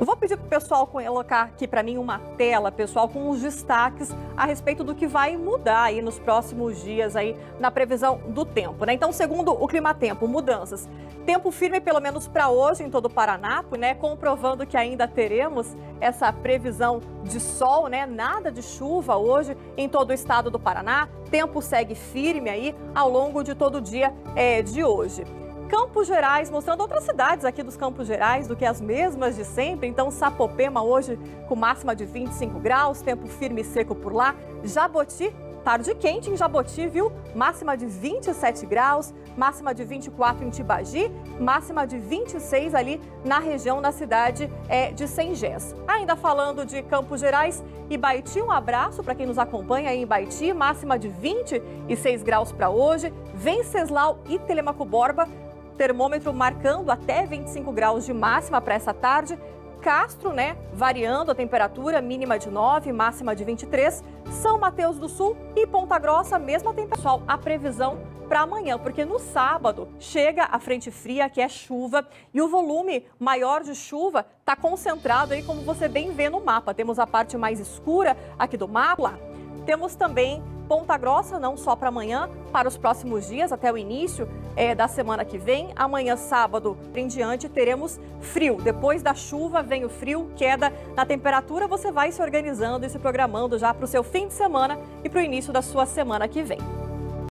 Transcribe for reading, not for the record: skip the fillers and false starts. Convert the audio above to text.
Eu vou pedir para o pessoal colocar aqui para mim uma tela, pessoal, com os destaques a respeito do que vai mudar aí nos próximos dias aí na previsão do tempo, né? Então, segundo o Climatempo, mudanças. Tempo firme pelo menos para hoje em todo o Paraná, né? Comprovando que ainda teremos essa previsão de sol, né? Nada de chuva hoje em todo o estado do Paraná. Tempo segue firme aí ao longo de todo o dia de hoje. Campos Gerais, mostrando outras cidades aqui dos Campos Gerais do que as mesmas de sempre. Então, Sapopema hoje com máxima de 25 graus, tempo firme e seco por lá. Jaboti, tarde quente em Jaboti, viu? Máxima de 27 graus, máxima de 24 em Tibagi, máxima de 26 ali na região, na cidade de Sengés. Ainda falando de Campos Gerais, Ibaiti, um abraço para quem nos acompanha aí em Ibaiti, máxima de 26 graus para hoje. Venceslau e Telêmaco Borba, termômetro marcando até 25 graus de máxima para essa tarde. Castro, né, variando a temperatura, mínima de 9, máxima de 23. São Mateus do Sul e Ponta Grossa, mesma temperatura. A previsão para amanhã, porque no sábado chega a frente fria, que é chuva, e o volume maior de chuva está concentrado aí, como você bem vê no mapa. Temos a parte mais escura aqui do mapa. Temos também Ponta Grossa, não só para amanhã, para os próximos dias, até o início da semana que vem. Amanhã, sábado, em diante, teremos frio. Depois da chuva vem o frio, queda na temperatura. Você vai se organizando e se programando já para o seu fim de semana e para o início da sua semana que vem.